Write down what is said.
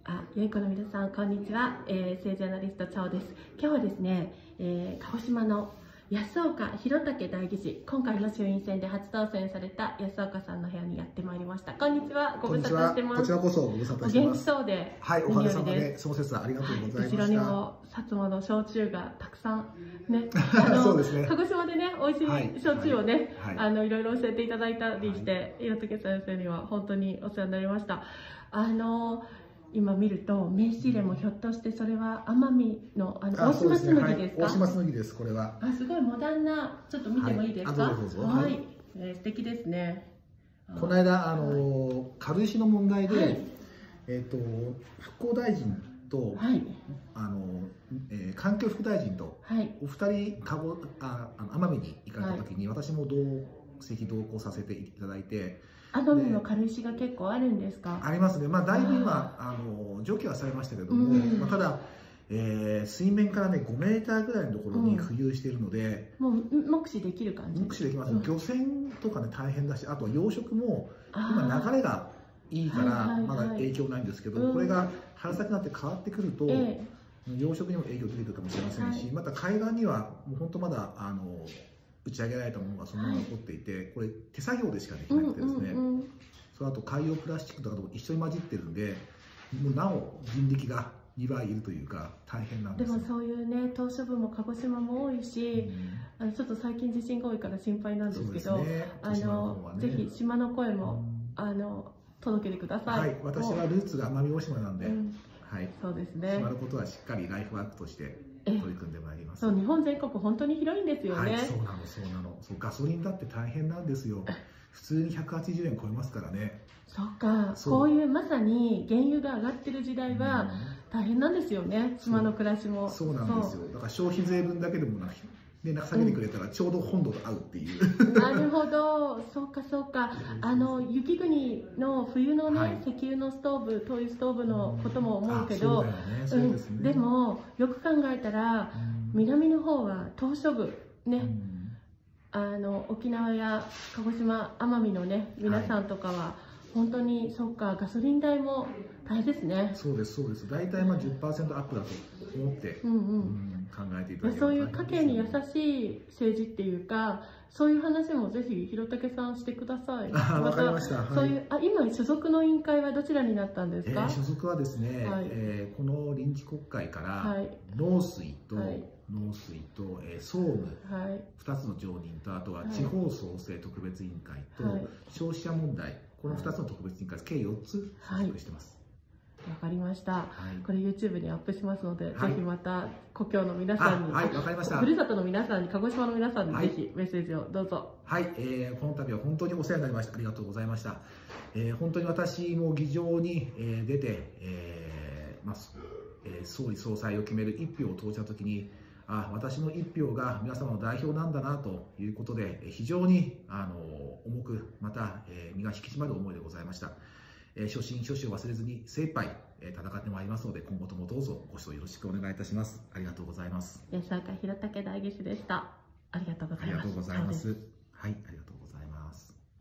良い子の皆さん、こんにちは。政治ジャーナリスト、チャオです。今日はですね、鹿児島の安岡弘武代議士、今回の衆院選で初当選された安岡さんの部屋にやってまいりました。こんにちは。ご無沙汰してます。 こちらこそご無沙汰してます。 お元気そうで。 はい、おかげさまで、その説はありがとうございました。 後ろにも薩摩の焼酎がたくさんね、 そうですね。 鹿児島でね、美味しい焼酎をね、 はいいろいろ教えていただいたりして、弘武先生には本当にお世話になりました。今見ると名刺入れもひょっとしてそれは奄美の大島紬ですか？ 大島紬です。これは。 すごいモダンな、ちょっと見てもいいですか？ どうぞ。 はい、素敵ですね。 この間軽石の問題で、復興大臣と環境副大臣とお二人奄美に行かれた時に私も同行させていただいて。 奄美の軽石が結構あるんですか？ ありますね。まあだいぶ今除去はされましたけども、ただ水面からね5メーターぐらいのところに浮遊しているので、 もう目視できる感じ。 目視できます。漁船とかね大変だし、あとは養殖も今流れがいいからまだ影響ないんですけど、これが春先になって変わってくると養殖にも影響出てくるかもしれませんし、また海岸にはもう本当まだ打ち上げられたものがそのまま残っていて、これ手作業でしかできなくてですね、その後海洋プラスチックとかと一緒に混じってるんで、もうなお人力が2倍いるというか大変なんです。 でもそういうね、島しょ部も鹿児島も多いし、ちょっと最近地震が多いから心配なんですけど、ぜひ島の声も届けてください。 はい、私はルーツが奄美大島なんで、はい、 そうですね。 島のことはしっかりライフワークとして取り組んでまいります。 そう、日本全国本当に広いんですよね。 はい、そうなの。そう、ガソリンだって大変なんですよ。普通に180円超えますからね。 そっか、こういうまさに原油が上がってる時代は大変なんですよね、島の暮らしも。 そうなんですよ。だから消費税分だけでも下げてくれたらちょうど本土と合うっていう。 なるほど、そうか。雪国の冬のね、石油のストーブ、灯油ストーブのことも思うけど、でもよく考えたら南の方は島しょ部ね、沖縄や鹿児島、奄美のね皆さんとかは本当にそうか、ガソリン代も大変ですね。 そうです。大体10% アップだと思って考えていただければ。 そういう家計に優しい政治っていうか、そういう話もぜひ弘武さんしてください。 わかりました。 そういう今所属の委員会はどちらになったんですか？ 所属はですね、この臨時国会から農水と総務2つの常任と、あとは地方創生特別委員会と消費者問題、この2つの特別委員会計4つ所属してます。 わかりました。これ YouTube にアップしますので、ぜひまた故郷の皆さんに、ふるさとの皆さんに、鹿児島の皆さんにぜひメッセージをどうぞ。 はい、この度は本当にお世話になりました。ありがとうございました。本当に私も議場に出て、総理総裁を決める1票を投じたときに、私の1票が皆様の代表なんだなということで、非常に重く、また身が引き締まる思いでございました。初心初志を忘れずに精一杯戦ってまいりますので、今後ともどうぞご指導よろしくお願いいたします。ありがとうございます。 安岡弘武代議士でした。ありがとうございます。 ありがとうございます。はい、ありがとう。